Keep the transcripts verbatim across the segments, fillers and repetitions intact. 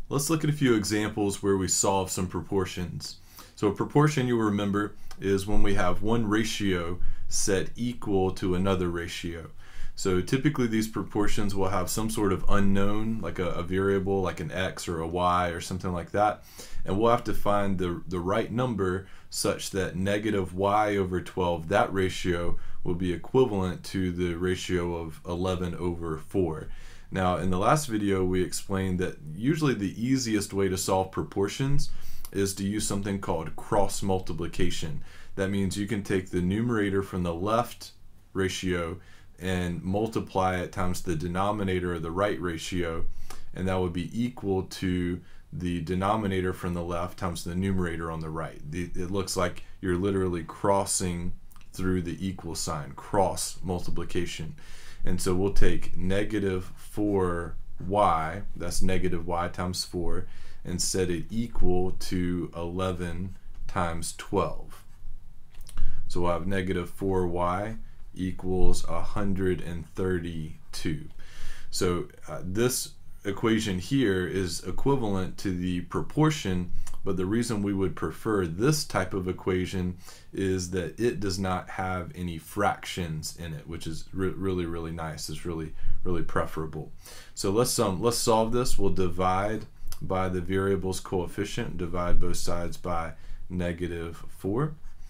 Let's look at a few examples where we solve some proportions. So a proportion, you'll remember, is when we have one ratio set equal to another ratio. So typically these proportions will have some sort of unknown, like a, a variable like an x or a y or something like that, and we'll have to find the, the right number such that negative y over twelve, that ratio will be equivalent to the ratio of eleven over four. Now in the last video we explained that usually the easiest way to solve proportions is to use something called cross multiplication. That means you can take the numerator from the left ratio and multiply it times the denominator of the right ratio, and that would be equal to the denominator from the left times the numerator on the right. It looks like you're literally crossing through the equal sign, cross multiplication. And so we'll take negative four y, that's negative y times four, and set it equal to eleven times twelve. So we'll have negative four y equals one hundred thirty-two. So uh, this equation here is equivalent to the proportion, but the reason we would prefer this type of equation is that it does not have any fractions in it, which is re really really nice. It's really really preferable. So let's um let's solve this. We'll divide by the variable's coefficient, divide both sides by negative four,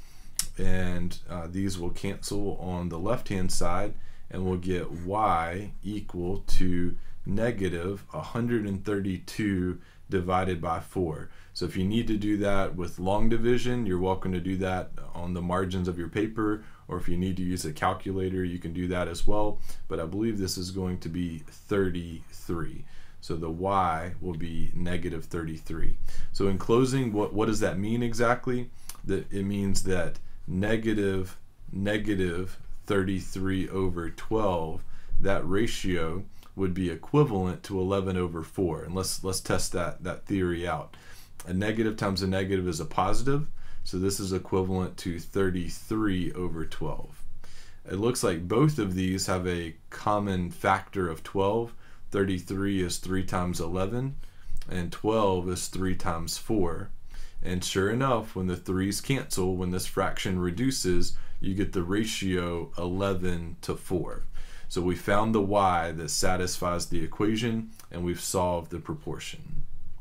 and uh, these will cancel on the left hand side, and we'll get y equal to negative one hundred thirty-two divided by four. So if you need to do that with long division, you're welcome to do that on the margins of your paper, or if you need to use a calculator, you can do that as well. But I believe this is going to be thirty-three. So the y will be negative thirty-three. So in closing, what, what does that mean exactly? That it means that negative negative thirty-three over twelve, that ratio would be equivalent to eleven over four. And let's let's test that that theory out. A negative times a negative is a positive, so this is equivalent to thirty-three over twelve. It looks like both of these have a common factor of twelve. thirty-three is three times eleven, and twelve is three times four. And sure enough, when the threes cancel, when this fraction reduces, you get the ratio eleven to four. So we found the y that satisfies the equation, and we've solved the proportion.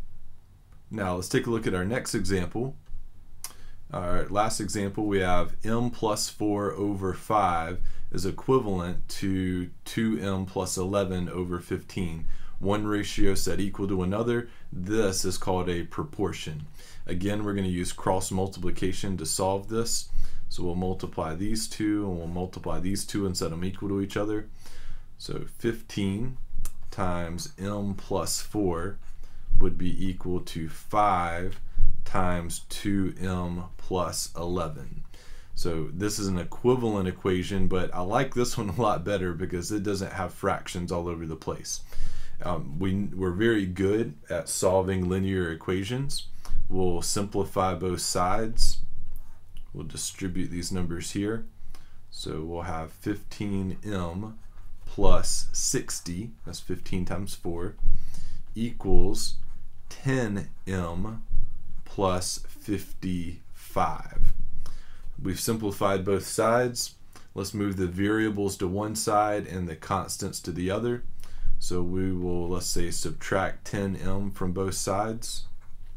Now let's take a look at our next example. Our last example, we have m plus four over five is equivalent to two m plus eleven over fifteen. One ratio set equal to another. This is called a proportion. Again, we're going to use cross multiplication to solve this. So we'll multiply these two, and we'll multiply these two and set them equal to each other. So fifteen times m plus four would be equal to five times two m plus eleven. So this is an equivalent equation, but I like this one a lot better because it doesn't have fractions all over the place. Um, we, we're very good at solving linear equations. We'll simplify both sides. We'll distribute these numbers here. So we'll have fifteen m plus sixty, that's fifteen times four, equals ten m plus fifty-five. We've simplified both sides. Let's move the variables to one side and the constants to the other. So we will, let's say, subtract ten m from both sides.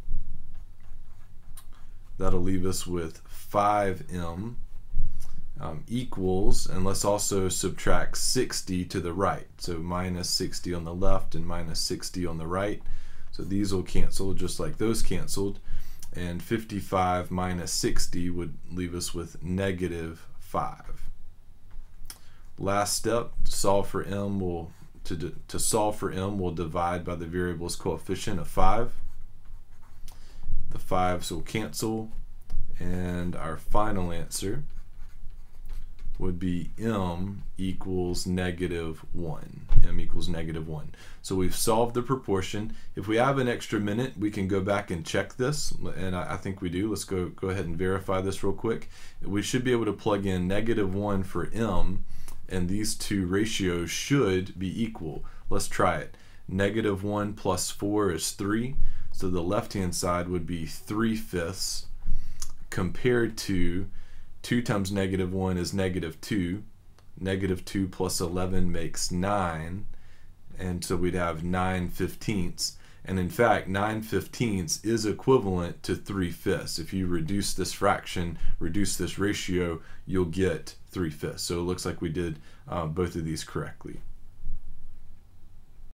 That'll leave us with five m um, equals, and let's also subtract sixty to the right. So minus sixty on the left and minus sixty on the right. So these will cancel just like those canceled. And fifty-five minus sixty would leave us with negative five. Last step, to solve for m, we'll, to, to solve for m, we'll divide by the variable's coefficient of five. The fives will cancel, and our final answer would be m equals negative one. M equals negative one. So we've solved the proportion. If we have an extra minute, we can go back and check this, and I, I think we do. Let's go, go ahead and verify this real quick. We should be able to plug in negative one for m, and these two ratios should be equal. Let's try it. Negative one plus four is three. So the left-hand side would be three fifths compared to two times negative one is negative two. Negative two plus eleven makes nine. And so we'd have nine fifteenths. And in fact, nine fifteenths is equivalent to three fifths. If you reduce this fraction, reduce this ratio, you'll get three fifths. So it looks like we did uh, both of these correctly.